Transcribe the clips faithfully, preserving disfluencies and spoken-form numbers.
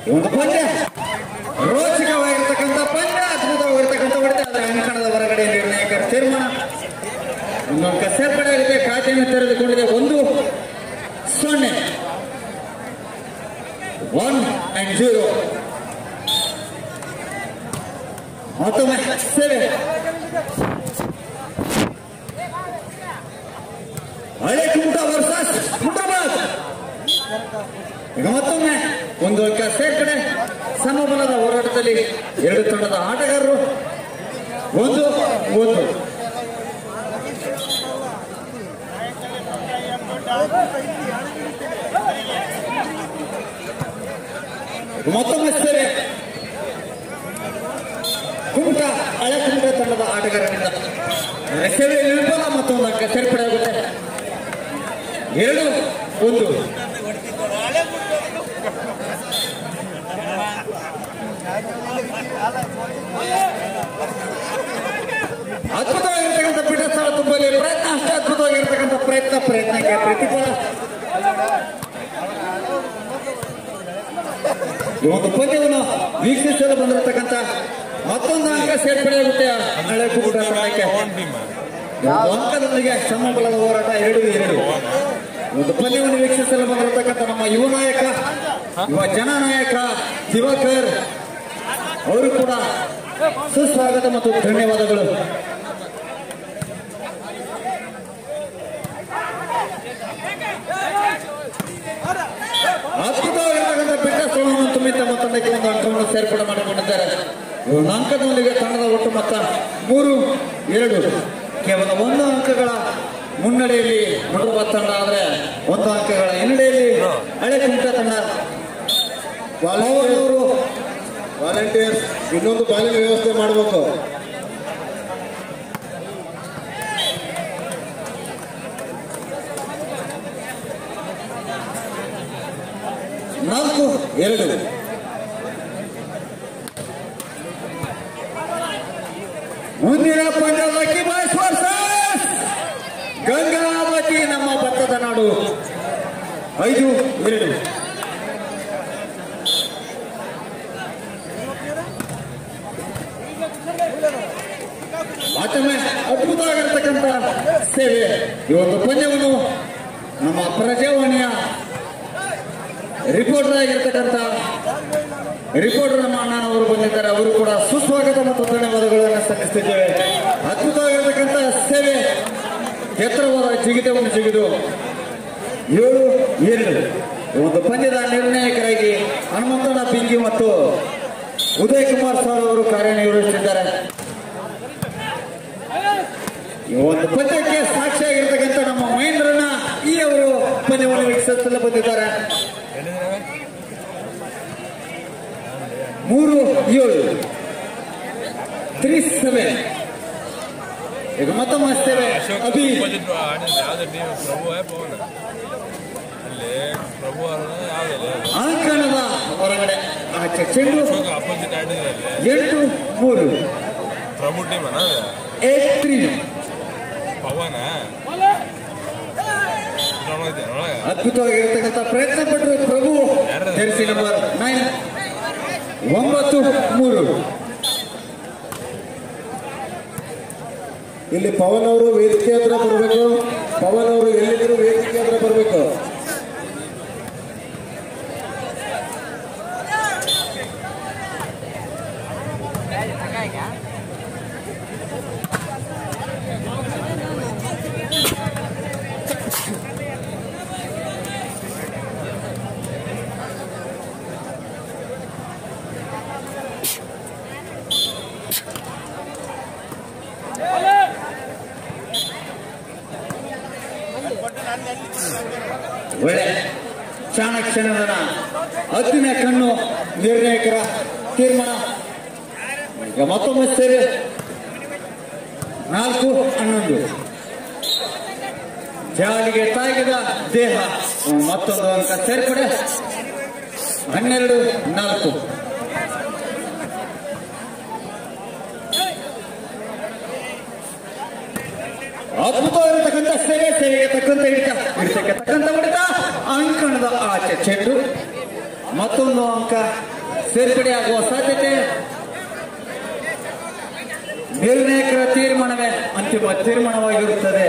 ಒಂದು ಪಂದ್ಯ ರೋಚಕವಾಗಿರ್ತಕ್ಕಂಥ ಪಂದ್ಯ, ಅದ್ಭುತವಾಗಿರ್ತಕ್ಕಂಥ ಹೊಡೆತ. ಆದರೆ ಅಂಕಣದ ಹೊರಗಡೆ ನಿರ್ಣಾಯಕರ ತೀರ್ಮಾನ. ಇನ್ನೊಂದು ಸೇರ್ಪಡೆ ಆಗಿದೆ, ಖಾತೆಯನ್ನು ತೆರೆದುಕೊಂಡಿದೆ. ಒಂದು ಸೊನ್ನೆ ಒನ್ ಅಂಡ್ ಜೀರೋ. ಮತ್ತೊಮ್ಮೆ ಸೇವೆ ಹಳೆ ಕುಮಟ ವರ್ಸಸ್ ಮುಟಾಬಾದ್. ಈಗ ಮತ್ತೊಮ್ಮೆ ಒಂದು ಅಂಕ ಸೇರ್ಪಡೆ. ಸಮಬಲದ ಹೋರಾಟದಲ್ಲಿ ಎರಡು ತಂಡದ ಆಟಗಾರರು ಒಂದು ಒಂದು. ಮತ್ತೊಮ್ಮೆ ಸೇವೆ ಕುಮಟ ಹಳೆ ಕುಮಟ ತಂಡದ ಆಟಗಾರರಿಂದ ಸೇವೆ ವಿಫಲ. ಮತ್ತೊಂದು ಅಂಕ ಸೇರ್ಪಡೆ ಆಗುತ್ತೆ. ಎರಡು ಒಂದು. ಅದ್ಭುತವಾಗಿರ್ತಕ್ಕಂಥ ಪೀಠಸ್ಥಳ ತುಂಬಲಿ ಪ್ರಯತ್ನ, ಅಷ್ಟೇ ಅದ್ಭುತವಾಗಿರ್ತಕ್ಕಂಥ ಪ್ರಯತ್ನ ಪ್ರಯತ್ನಕ್ಕೆ ಪ್ರತಿಫಲ. ಈ ಒಂದು ಪಂದ್ಯವನ್ನು ವೀಕ್ಷಿಸಲು ಬಂದಿರತಕ್ಕಂಥ ಮತ್ತೊಂದು ಅಂಕ ಸೇರ್ಪಡೆಯಾಗುತ್ತೆ ಹಳೆ ಕುಮಟ ತಂಡಕ್ಕೆ. ಅಂಕದೊಂದಿಗೆ ಸಮಬಲದ ಹೋರಾಟ ಎರಡು ಎರಡು. ಒಂದು ಪಂದ್ಯವನ್ನು ವೀಕ್ಷಿಸಲು ಬಂದಿರತಕ್ಕಂಥ ನಮ್ಮ ಯುವ ನಾಯಕ, ಯುವ ಜನನಾಯಕ ದಿವಾಕರ್ ಅವರು ಕೂಡ ಸುಸ್ವಾಗತ ಮತ್ತು ಧನ್ಯವಾದಗಳು. ಅದ್ಭುತವಾಗಿರ್ತಕ್ಕಂಥ ಪೀಠಸ್ಥಳವನ್ನು ತುಂಬಿ ತಮ್ಮ ತಂಡಕ್ಕೆ ಒಂದು ಅಂಕವನ್ನು ಸೇರ್ಪಡೆ ಮಾಡಿಕೊಂಡಿದ್ದಾರೆ. ಒಂದು ಅಂಕದೊಂದಿಗೆ ತಂಡದ ಒಟ್ಟು ಮೊತ್ತ ಮೂರು ಎರಡು. ಕೇವಲ ಒಂದು ಅಂಕಗಳ ಮುನ್ನಡೆಯಲ್ಲಿ ಮುಟಾಬಾದ್ ತಂಡ, ಆದರೆ ಒಂದು ಅಂಕಗಳ ಹಿನ್ನಡೆಯಲ್ಲಿ ಹಳೆ ಕುಮಟ ತಂಡ. ವಾಲಂಟಿಯರ್ಸ್ ವಾಲಂಟಿಯರ್ಸ್ ಇನ್ನೊಂದು ಬಾಲಿನ ವ್ಯವಸ್ಥೆ ಮಾಡಬೇಕು. ನಾಲ್ಕು ಎರಡು. ಮುಂದಿನ ಪಂದ್ಯದಲ್ಲಿ ಬಾಯ್ಸ್ ವರ್ಸಸ್ ಗಂಗಾವತಿ, ನಮ್ಮ ಭತ್ತದ ನಾಡು. ಐದು ಎರಡು. ಮತ್ತೊಮ್ಮೆ ಅದ್ಭುತವಾಗಿರ್ತಕ್ಕಂಥ ಸೇವೆ. ಈ ಒಂದು ಪಂದ್ಯವನ್ನು ನಮ್ಮ ಪ್ರಜಾವಾಣಿಯ ರಿಪೋರ್ಟರ್ ಆಗಿರ್ತಕ್ಕಂಥ ರಿಪೋರ್ಟರ್ ನಮ್ಮ ಅಣ್ಣನವರು ಬಂದಿದ್ದಾರೆ. ಅವರು ಕೂಡ ಸುಸ್ವಾಗತ ಮತ್ತು ಧನ್ಯವಾದಗಳನ್ನು ಸಲ್ಲಿಸುತ್ತಿದ್ದೇವೆ. ಅದ್ಭುತವಾಗಿರ್ತಕ್ಕಂಥ ಸೇವೆ, ಎತ್ತರವಾದ ಜಿಗಿತವನ್ನು ಜಿಗಿದು ಏಳು ಎರಡು. ಒಂದು ಪಂದ್ಯದ ನಿರ್ಣಾಯಕರಾಗಿ ಹನುಮಂತಣ್ಣ ಪಿಂಗಿ ಮತ್ತು ಉದಯ್ ಕುಮಾರ್ ಸರ್ ಅವರು ಕಾರ್ಯನಿರ್ವಹಿಸುತ್ತಿದ್ದಾರೆ. ಈ ಒಂದು ಪಂದ್ಯಕ್ಕೆ ಸಾಕ್ಷಿಯಾಗಿರ್ತಕ್ಕಂಥ ನಮ್ಮ ಮಹೇಂದ್ರಣ್ಣ ಈ ಅವರು ಪಂದ್ಯವನ್ನು ವೀಕ್ಷಿಸಲು ಬಂದಿದ್ದಾರೆ. ಮೂರು ಏಳು ತ್ರೀ ಸೆವೆನ್. ಈಗ ಮತ್ತೊಮ್ಮೆ ಸೇವೆ ಅಭಿ ಅಂಕಣದ ಹೊರಗಡೆ ಆಚೆ ಚೆಂಡು. ಎಂಟು ಮೂರು ಏಟ್ ತ್ರೀ. ಅದ್ಭುತವಾಗಿರ್ತಕ್ಕಂಥ ಪ್ರಯತ್ನ ಪಟ್ಟರು ಪ್ರಭು, ಜೆರ್ಸಿ ನಂಬರ್ ನೈನ್. ಒಂಬತ್ತು ಮೂರು. ಇಲ್ಲಿ ಪವನ್ ಅವರು ವೇದಿಕೆ ಹತ್ರ ಬರಬೇಕು. ಪವನ್ ಅವರು ಎಲ್ಲಿದ್ರು ವೇದಿಕೆ ಹತ್ರ ಬರಬೇಕು. ಒಳ್ಳೆ ಚಾಣಕ್ಷಣದ ಹದ್ದಿನ ಕಣ್ಣು ನಿರ್ಣಾಯಕರ ತೀರ್ಮಾನ. ಈಗ ಮತ್ತೊಮ್ಮೆ ಸೇರಿ ನಾಲ್ಕು ಹನ್ನೊಂದು. ಜಾಲಿಗೆ ತಾಗಿದ ದೇಹ ಮತ್ತೊಂದು ಅಂಕ ಸೇರ್ಪಡೆ. ಹನ್ನೆರಡು ನಾಲ್ಕು. ಅದ್ಭುತವಾಗಿರತಕ್ಕಂಥ ಸೇವೆ, ಸೇವೆಗೆ ತಕ್ಕಂತ ಹಿಡಿತ, ಹಿಡಿತಕ್ಕೆ ತಕ್ಕಂತ ಹೊಡೆತ, ಅಂಕಣದ ಆಚೆ ಚೆಂಡು. ಮತ್ತೊಂದು ಅಂಕ ಸೇರ್ಪಡೆಯಾಗುವ ಸಾಧ್ಯತೆ. ನಿರ್ಣಾಯಕರ ತೀರ್ಮಾನವೇ ಅಂತಿಮ ತೀರ್ಮಾನವಾಗಿರುತ್ತದೆ.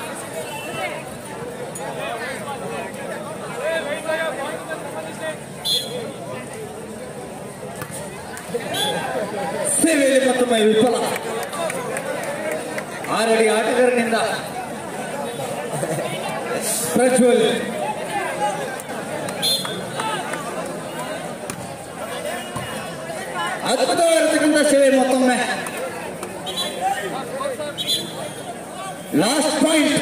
ಸೇವೆಯಲ್ಲಿ ಮತ್ತೊಮ್ಮೆ ವಿಫಲ. ಆರಡಿ ಆಟಗಾರನಿಂದ ಪ್ರಜ್ವಲ್ ಅದ್ಭುತವಾಗಿರತಕ್ಕಂಥ ಸೇವೆ. ಮತ್ತೊಮ್ಮೆ last point.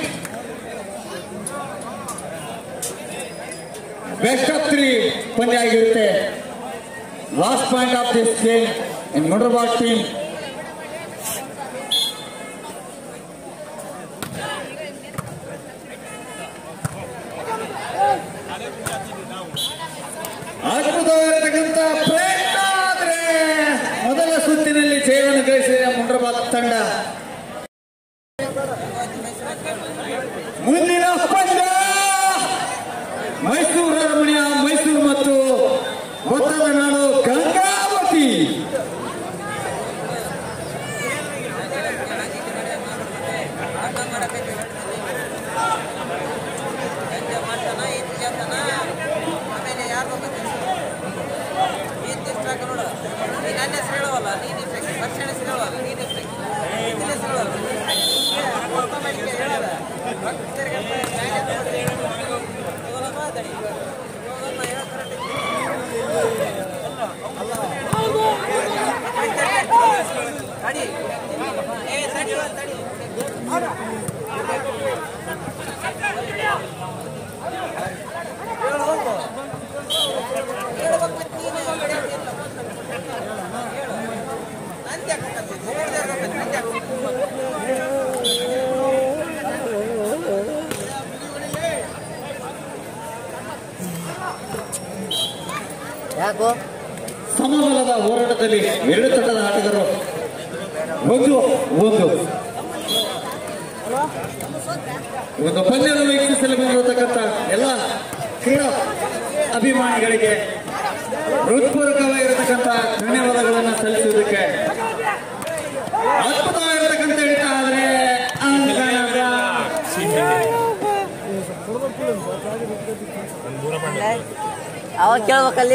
Best of three ಪಂದ್ಯ ಆಗಿರುತ್ತೆ. Last point of this game in Mundrabad team. ಅದ್ಭುತವಾಗಿರತಕ್ಕಂಥ ಪ್ರಯತ್ನ. ಆದರೆ ಮೊದಲ ಸುತ್ತಿನಲ್ಲಿ ಜಯವನ್ನು ಗಳಿಸಿದ ಮುಂಡ್ರಬಾದ್ ತಂಡ. ಮುಂದಿನ ಪಂದ್ಯ ಮೈಸೂರು ಅರಮನೆಯ ಮೈಸೂರು ಮತ್ತು ಭತ್ತದ ನಾಡು ಗಂಗಾವತಿ. ಸಮಬಲದ ಹೋರಾಟದಲ್ಲಿ ಎರಡು ತಂಡದ ಆಟಗಾರರು ಒಂದು ಒಂದು ಒಂದು ಪಂದ್ಯವನ್ನು ವೀಕ್ಷಿಸಲು ಬಂದಿರತಕ್ಕಂಥ ಎಲ್ಲ ಕ್ರೀಡಾ ಅಭಿಮಾನಿಗಳಿಗೆ ಹೃತ್ಪೂರ್ವಕವಾಗಿರತಕ್ಕಂಥ ಧನ್ಯವಾದಗಳನ್ನು ಸಲ್ಲಿಸುವುದಕ್ಕೆ. ಅದ್ಭುತವಾಗಿರತಕ್ಕಂಥ ಹಿಡಿತ. ಆದರೆ ಅವಾಗ ಕೇಳ್ಬೇಕಲ್ಲಿ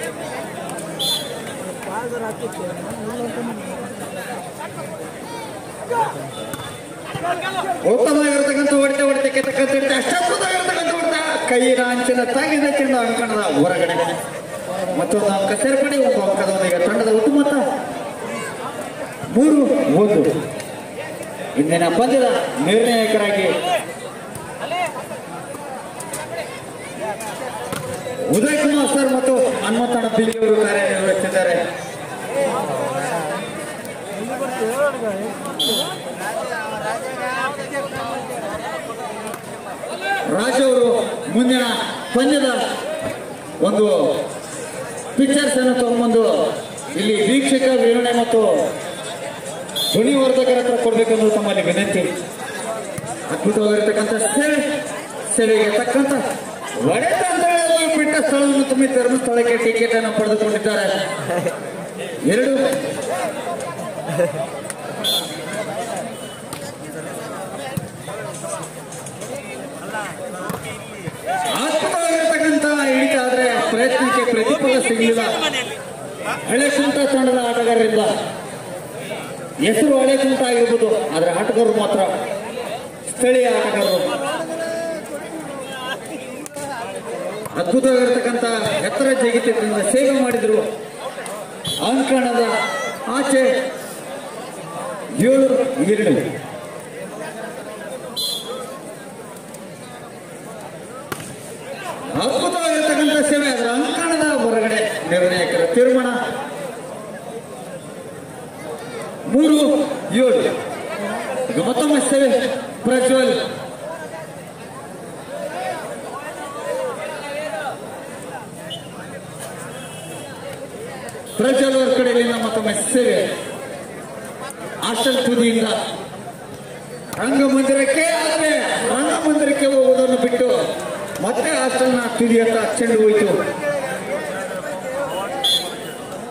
ಉತ್ತಮವಾಗಿರತಕ್ಕಂಥ ಹೊಡೆತ ಹೊಡೆತಕ್ಕೆ ತಕ್ಕಂಥ ಹಿಡಿತ. ಅಷ್ಟೊತ್ತವಾಗಿರತಕ್ಕಂಥ ಹೊಡೆತ ಕೈಯಿನ ಅಂಚಿನ ತಾಗಿದ ಚೆಂಡು ಅಂಕಣದ ಹೊರಗಡೆ. ಮತ್ತೊಂದು ಅಂಕ ಸೇರ್ಪಡೆ. ಒಂದು ಅಂಕದೊಂದಿಗೆ ತಂಡದ ಉತ್ತಮತ ಮೂರು ಒಂದು. ಇಂದಿನ ಪಂದ್ಯದ ನಿರ್ಣಾಯಕರಾಗಿ ಉದಯ್ ಕುಮಾರ್ ಸರ್ ಮತ್ತು ಹನುಮಂತಣ್ಣ ಬಿಲ್ಲಿ ಅವರು ಕಾರ್ಯನಿರ್ವಹಿಸಿದ್ದಾರೆ. ರಾಜ್ ಅವರು ಮುಂದಿನ ಪಂದ್ಯದ ಒಂದು ಪಿಕ್ಚರ್ಸ್ ಅನ್ನು ತಗೊಂಡ್ಬಂದು ಇಲ್ಲಿ ವೀಕ್ಷಕ ವಿವರಣೆ ಮತ್ತು ಧ್ವನಿವರ್ಧಕರ ಹತ್ರ ಕೊಡ್ಬೇಕೆಂದು ತಮ್ಮಲ್ಲಿ ವಿನಂತಿ. ಅದ್ಭುತವಾಗಿರ್ತಕ್ಕಂಥ ಸೇವೆ, ಸೇವೆಗೆ ತಕ್ಕಂತ ಒಡೆತ ಬಿಟ್ಟ ಸ್ಥಳವನ್ನು ತುಂಬಿ ಧರ್ಮಸ್ಥಳಕ್ಕೆ ಟಿಕೆಟ್ ಅನ್ನು ಪಡೆದುಕೊಂಡಿದ್ದಾರೆ. ಎರಡು ಅದ್ಭುತವಾಗಿರತಕ್ಕಂಥ ಹಿಡಿತ. ಆದರೆ ಪ್ರಯತ್ನಕ್ಕೆ ಪ್ರತಿಫಲ ಸಿಗಲಿಲ್ಲ. ಹಳೆ ಕುಂಟ ತಂಡದ ಆಟಗಾರರಿಂದ ಹೆಸರು ಹಳೆ ಕುಂಟ ಆಗಿರ್ಬೋದು, ಆದರೆ ಆಟಗಾರರು ಮಾತ್ರ ಸ್ಥಳೀಯ ಆಟಗಾರರು. ಅದ್ಭುತವಾಗಿರತಕ್ಕಂಥ ಎತ್ತರ ಜಿಗಿತದಿಂದ ಸೇವೆ ಮಾಡಿದ್ರು. ಅಂಕಣದ ಆಚೆ ಏಳು ಎರಡು. ಅದ್ಭುತವಾಗಿರತಕ್ಕಂಥ ಸೇವೆ. ಅದರ ಅಂಕಣದ ಹೊರಗಡೆ ನಿರ್ಣಾಯಕರ ತೀರ್ಮಾನ ಮೂರು ಏಳು. ಈಗ ಮತ್ತೊಮ್ಮೆ ಸೇವೆ ಪ್ರಜ್ವಲ್. ಪ್ರಜ್ವಲ್ ಅವರ ಕಡೆಯಿಂದ ಮತ್ತೊಮ್ಮೆ ಸೇವೆ. ಹಾಸ್ಟೆಲ್ ತುದಿಯಿಂದ ರಂಗಮಂದಿರಕ್ಕೆ, ಆದರೆ ರಂಗಮಂದಿರಕ್ಕೆ ಹೋಗುವುದನ್ನು ಬಿಟ್ಟು ಮತ್ತೆ ಹಾಸ್ಟೆಲ್ನ ತುದಿಯತ್ತ ಚೆಂಡು ಹೋಯಿತು.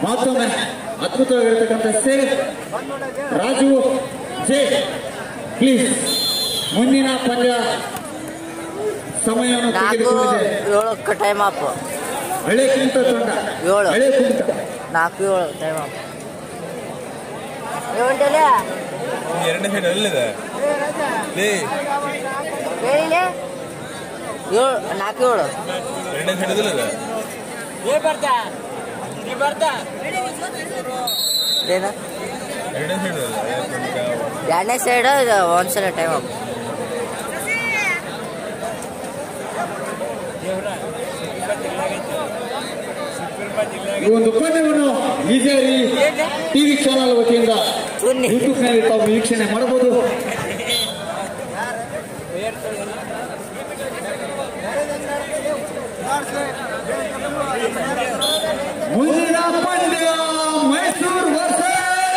ಮತ್ತೊಮ್ಮೆ ಅದ್ಭುತವಾಗಿರ್ತಕ್ಕಂಥ ಸೇವ್ ರಾಜು ಜೆ ಪ್ಲೀಸ್ ಮುಂದಿನ ಪಂದ್ಯ ಸಮಯವನ್ನು ತೆಗೆದುಕೊಂಡಿದೆ. ಏಳಕ್ಕೆ ಟೈಮ್ ಅಪ್. ಹಳೆ ಕುಂಟ ತಂಡ ಏಳು ಹಳೆ ಕುಂಟ ನಾಲ್ಕು ಏಳು ಟೈಮ್ ಅಪ್. ಎರಡನೇ ಸೈಡ್ ಅಲ್ಲಿದೆ ಏಳು ನಾಲ್ಕು ಏಳು ಎರಡನೇ ಸೈಡ್ ಅಲ್ಲಿದೆ ಏನು ಎರಡನೇ ಸೈಡ್ ಎರಡನೇ ಸೈಡ್ ಒಂದ್ಸಲ ಟೈಮ್ ಅಪ್. ಈ ಒಂದು ಪಂದ್ಯವನ್ನು ವಿಜಯರಿ ಟಿವಿ ಚಾನಲ್ ವತಿಯಿಂದ ಯೂಟ್ಯೂಬ್ ನಲ್ಲಿ ತಾವು ವೀಕ್ಷಣೆ ಮಾಡಬಹುದು. ಮುಂದಿನ ಪಂದ್ಯ ಮೈಸೂರು ವರ್ಸಸ್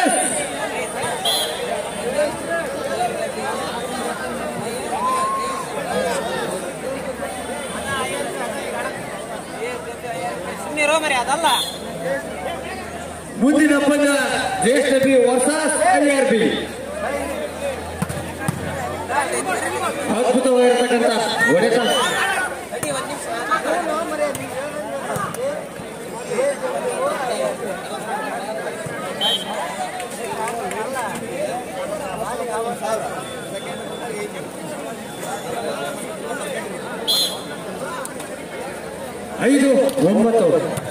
ಮುಂದಿನ ಪಂದ್ಯ ಜ್ಯೇಷ್ಠ ಬಿ ವರ್ಸಸ್ ಎಲ್ ಬಿ. ಅದ್ಭುತವಾಗಿರ್ತಕ್ಕಂಥ ಹೊಡೆತ. ಐದು ಒಂಬತ್ತು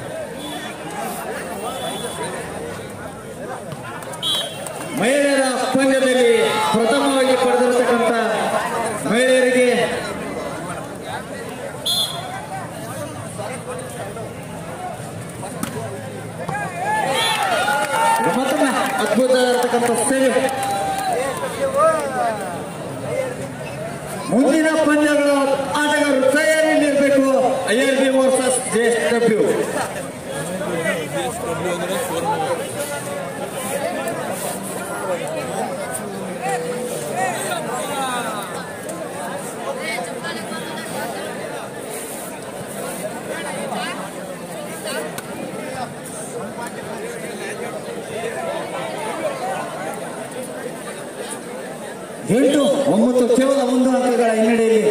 ಮಹಿಳೆಯರ ಪಂದ್ಯದಲ್ಲಿ ಪ್ರಥಮವಾಗಿ ಪಡೆದಿರತಕ್ಕಂಥ ಮಹಿಳೆಯರಿಗೆ ಮತ್ತೊಮ್ಮೆ ಅದ್ಭುತ ಇರತಕ್ಕಂಥ ಸೇವೆ. ಮುಂದಿನ ಪಂದ್ಯಗಳ ಆಟಗಾರರು ತಯಾರಿಯಲ್ಲಿರಬೇಕು. I R B versus J S W. ಎಂಟು ಒಂಬತ್ತು ಕೇವಲ ಒಂದು ಅಂಕಗಳ ಹಿನ್ನಡೆಯಲ್ಲಿ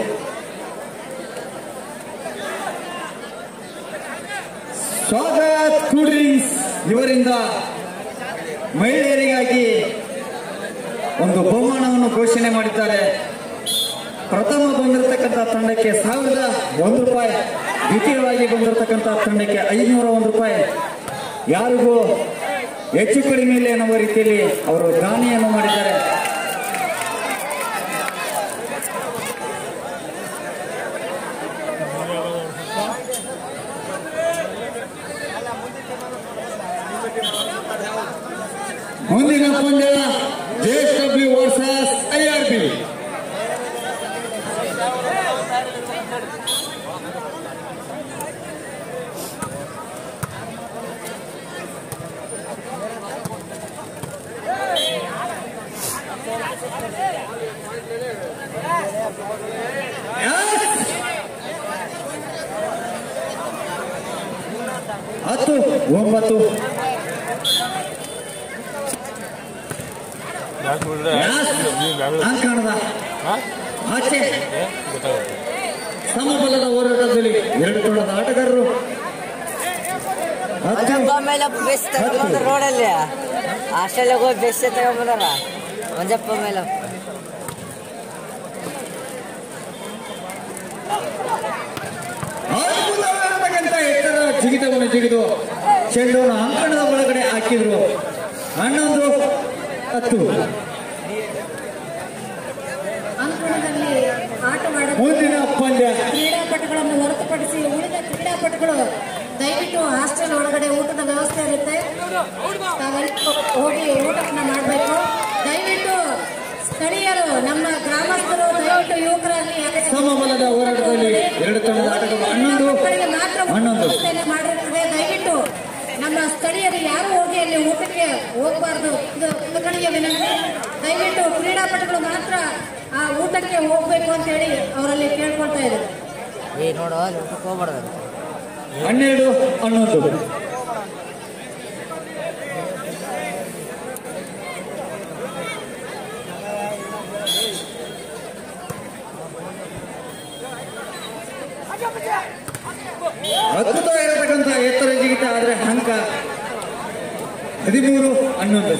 ಸ್ವಾಗತ್ ಕೂಲ್ ಡ್ರಿಂಕ್ಸ್ ಇವರಿಂದ ಮಹಿಳೆಯರಿಗಾಗಿ ಒಂದು ಬಹುಮಾನವನ್ನು ಘೋಷಣೆ ಮಾಡಿದ್ದಾರೆ. ಪ್ರಥಮ ಬಂದಿರತಕ್ಕಂಥ ತಂಡಕ್ಕೆ ಸಾವಿರದ ಒಂದು ರೂಪಾಯಿ, ದ್ವಿತೀಯವಾಗಿ ಬಂದಿರತಕ್ಕಂಥ ತಂಡಕ್ಕೆ ಐನೂರ ಒಂದು ರೂಪಾಯಿ. ಯಾರಿಗೂ ಹೆಚ್ಚು ಕಡಿಮೆ ಇಲ್ಲ ಎನ್ನುವ ರೀತಿಯಲ್ಲಿ ಅವರು ದಾನಿಯನ್ನು ಮಾಡಿದ್ದಾರೆ. ಮುಂದಿನ ಪಂದ್ಯ J S W versus I R B. ಹತ್ತು ಒಂಬತ್ತು ಅಂಕಣದ ಆಚೆ ಸಮಬಲದ ಹೋರಾಟದಲ್ಲಿ ಎರಡು ತಂಡದ ಆಟಗಾರರು ಮೇಲೆ ಬೆಸ್ಟ್ ತಗೊಂಡ್ಬಂದ್ರ ರೋಡಲ್ಲಿ ಆಸ್ಟ್ರೇಲಿಯಾಗ ಹೋಗಿ ಬೆಸ್ಟ್ ತಗೊಂಡ್ಬಂದಾರ ಮಂಜಪ್ಪ ಮೇಲೆ. ಎತ್ತರ ಜಿಗಿತವನ್ನು ಜಿಗಿದು ಚೆಂಡವನ್ನು ಅಂಕಣದ ಒಳಗಡೆ ಹಾಕಿದ್ರು. ಹನ್ನೊಂದು ಹತ್ತು. ಅಂಕಣದಲ್ಲಿ ಆಟ ಮುಂದಿನ ಪಂದ್ಯ ಕ್ರೀಡಾಪಟುಗಳನ್ನು ಹೊರತುಪಡಿಸಿ ಉಳಿದ ಕ್ರೀಡಾಪಟುಗಳು ದಯವಿಟ್ಟು ಹಾಸ್ಟೆಲ್ ಒಳಗಡೆ ಊಟದ ವ್ಯವಸ್ಥೆ ಇರುತ್ತೆ, ತಾವೆಲ್ಲ ಹೋಗಿ ಊಟವನ್ನು ಮಾಡಬೇಕು. ದಯವಿಟ್ಟು ಸ್ಥಳೀಯರು ನಮ್ಮ ಗ್ರಾಮಸ್ಥರು ದಯವಿಟ್ಟು ಯುವಕರಾಗಲಿ ಸಮಬಲದ ಹೋರಾಟದಲ್ಲಿ ಎರಡು ತಂಡದ ಆಟಗಳು ಹನ್ನೊಂದು ಹನ್ನೊಂದು ಮಾಡಿರ್ತದೆ. ದಯವಿಟ್ಟು ನಮ್ಮ ಸ್ಥಳೀಯರು ಯಾರು ಹೋಗಿ ಅಲ್ಲಿ ಊಟಕ್ಕೆ ಹೋಗಬಾರ್ದು, ಇದು ಕಡೆಗೆ ವಿನಂತಿ. ದಯವಿಟ್ಟು ಕ್ರೀಡಾಪಟುಗಳು ಮಾತ್ರ ಆ ಊಟಕ್ಕೆ ಹೋಗ್ಬೇಕು ಅಂತ ಹೇಳಿ ಅವರಲ್ಲಿ ಕೇಳ್ಕೊಳ್ತಾ ಇದ್ದಾರೆ. ಏ ನೋಡು ಊಟಕ್ಕೆ ಹೋಗ್ಬಾರ್ದು. ಹನ್ನೆರಡು ಹನ್ನೊಂದು ಅದ್ಭುತವಾಗಿರತಕ್ಕಂಥ ಎತ್ತರ ಜಿಗಿತ, ಆದ್ರೆ ಅಂಕ ಹದಿಮೂರು ಹನ್ನೊಂದು.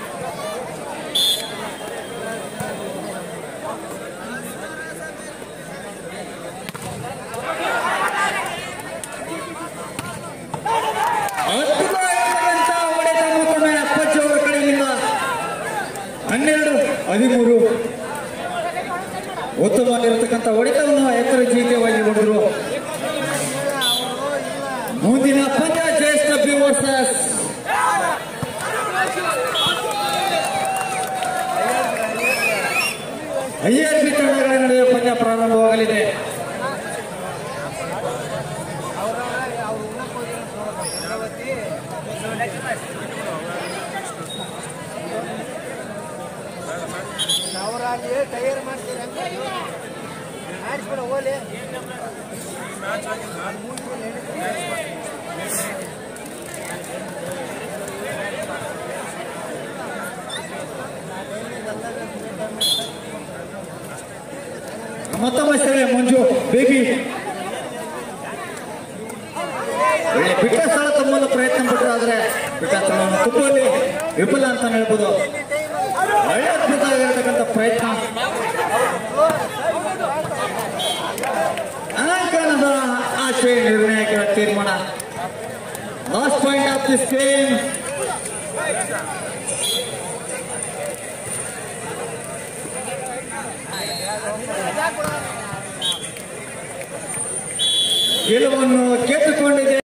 ಅದ್ಭುತವಾಗಿರತಕ್ಕಂಥ ಹೊಡೆತ ಮತ್ತೊಮ್ಮೆ ಅಪ್ಪಚ್ಚಿ ಅವರ ಕಡೆಯಿಂದ ಹನ್ನೆರಡು ಹದಿಮೂರು. ಉತ್ತಮವಾಗಿರತಕ್ಕಂಥ ಹೊಡೆತವನ್ನು ಎತ್ತರ ಜಿಗಿತವಾಗಿ ಹೊಡೆದರು. ಮುಂದಿನ ಪಂದ್ಯ ಜ್ಯೇಷ್ಠ ಬಿ ವರ್ಸಸ್ ಐಆರ್ ಬಿ ತಂಡಗಳ ನಡುವೆ ಪಂದ್ಯ ಪ್ರಾರಂಭವಾಗಲಿದೆ. ಟೈರ್ ಮಾಡ್ತೀರ ಮಾಡಿಸ್ಬಿಡ ಹೋಲಿ. ಮತ್ತೊಮ್ಮೆ ಸರಿ ಮಂಜು ಬೇಬಿ ಬಿಟ್ಟ ಸ್ಥಳ ತುಂಬಲು ಪ್ರಯತ್ನ ಪಟ್ಟರು, ಆದ್ರೆ ಬಿಟ್ಟ ಸ್ಥಳವನ್ನು ತುಂಬಲಿ ವಿಫಲ ಅಂತ ಹೇಳ್ಬೋದು. ಒಳ್ಳೆ ಅದ್ಭುತ ಆಗಿರತಕ್ಕಂಥ ಪ್ರಯತ್ನ. ಅಂಕಣದ ಆಶೆ ನಿರ್ಣಯಕ್ಕೆ ತೀರ್ಮಾನ. Last point of this game. ಗೆಲುವನ್ನು ಗೆದ್ದುಕೊಂಡಿದೆ.